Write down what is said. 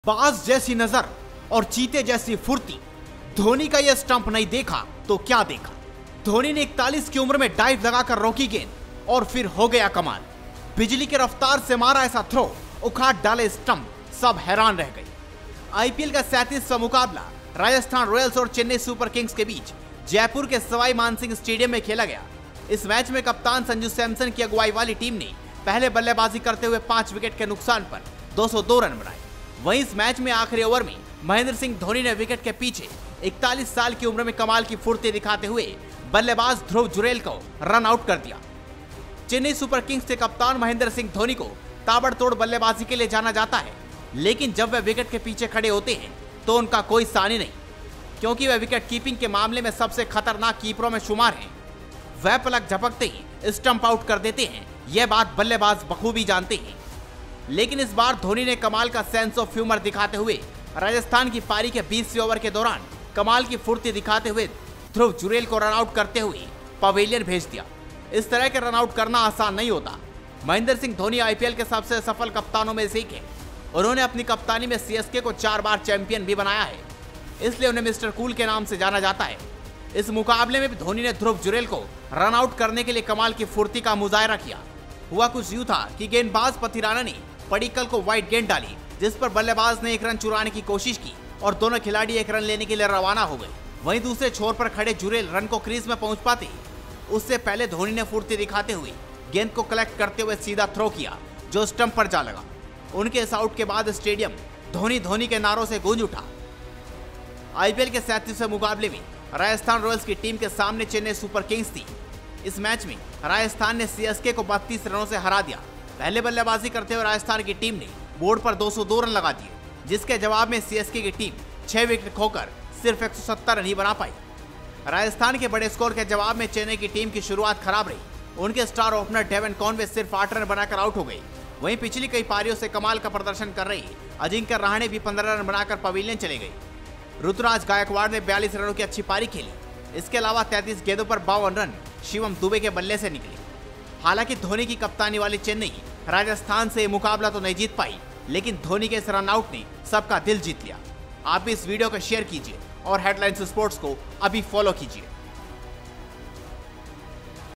बाज जैसी नजर और चीते जैसी फुर्ती, धोनी का यह स्टंप नहीं देखा तो क्या देखा। धोनी ने 41 की उम्र में डाइव लगाकर रोकी गेंद और फिर हो गया कमाल। बिजली की रफ्तार से मारा ऐसा थ्रो, उखाड़ डाले स्टंप, सब हैरान रह गए। आईपीएल का 37वां मुकाबला राजस्थान रॉयल्स और चेन्नई सुपर किंग्स के बीच जयपुर के सवाई मानसिंह स्टेडियम में खेला गया। इस मैच में कप्तान संजू सैमसन की अगुवाई वाली टीम ने पहले बल्लेबाजी करते हुए 5 विकेट के नुकसान पर 202 रन बनाए। वहीं इस मैच में आखिरी ओवर में महेंद्र सिंह धोनी ने विकेट के पीछे 41 साल की उम्र में कमाल की फुर्ती दिखाते हुए बल्लेबाज ध्रुव जुरेल को रन आउट कर दिया। चेन्नई सुपर किंग्स के कप्तान महेंद्र सिंह धोनी को ताबड़तोड़ बल्लेबाजी के लिए जाना जाता है, लेकिन जब वे विकेट के पीछे खड़े होते हैं तो उनका कोई सानी नहीं, क्योंकि वे विकेट कीपिंग के मामले में सबसे खतरनाक कीपरों में शुमार हैं। वह पलक झपकते ही स्टंप आउट कर देते हैं, यह बात बल्लेबाज बखूबी जानते हैं। लेकिन इस बार धोनी ने कमाल का सेंस ऑफ ह्यूमर दिखाते हुए राजस्थान की पारी के 20वें ओवर के दौरान कमाल की फुर्ती दिखाते हुए ध्रुव जुरेल को रन आउट करते हुए पवेलियन भेज दिया। इस तरह के रन आउट करना आसान नहीं होता। महेंद्र सिंह धोनी आईपीएल के सबसे सफल कप्तानों में से एक है। उन्होंने अपनी कप्तानी में सीएसके को 4 बार चैंपियन भी बनाया है, इसलिए उन्हें मिस्टर कूल के नाम से जाना जाता है। इस मुकाबले में भी धोनी ने ध्रुव जुरेल को रन आउट करने के लिए कमाल की फुर्ती का मुजाहरा किया। हुआ कुछ यूं था कि गेंदबाज पथिराना ने पडिक्कल को वाइड गेंद डाली, जिस पर बल्लेबाज ने 1 रन चुराने की कोशिश की और दोनों खिलाड़ी 1 रन लेने के लिए रवाना हो गए। वहीं दूसरे छोर पर खड़े जुरेल रन को क्रीज में पहुंच पाते उससे पहले धोनी ने फुर्ती दिखाते हुए गेंद को कलेक्ट करते हुए सीधा थ्रो किया, जो स्टंप पर जा लगा। उनके इस आउट के बाद स्टेडियम धोनी धोनी के नारों से गूंज उठा। आईपीएल के 37वें मुकाबले में राजस्थान रॉयल्स की टीम के सामने चेन्नई सुपर किंग्स थी। इस मैच में राजस्थान ने सीएसके को 32 रनों से हरा दिया। पहले बल्लेबाजी करते हुए राजस्थान की टीम ने बोर्ड पर 202 रन लगा दिए, जिसके जवाब में सीएसके की टीम 6 विकेट खोकर सिर्फ 170 रन ही बना पाई। राजस्थान के बड़े स्कोर के जवाब में चेन्नई की टीम की शुरुआत खराब रही। उनके स्टार ओपनर डेवन कॉनवे सिर्फ 8 रन बनाकर आउट हो गए। वहीं पिछली कई पारियों से कमाल का प्रदर्शन कर रही अजिंक्य रहाणे भी 15 रन बनाकर पवेलियन चले गए। ऋतुराज गायकवाड़ ने 42 रनों की अच्छी पारी खेली। इसके अलावा 33 गेंदों पर 52 रन शिवम दुबे के बल्ले से निकले। हालांकि धोनी की कप्तानी वाली चेन्नई राजस्थान से मुकाबला तो नहीं जीत पाई, लेकिन धोनी के इस रन आउट ने सबका दिल जीत लिया। आप भी इस वीडियो को शेयर कीजिए और हेडलाइंस स्पोर्ट्स को अभी फॉलो कीजिए।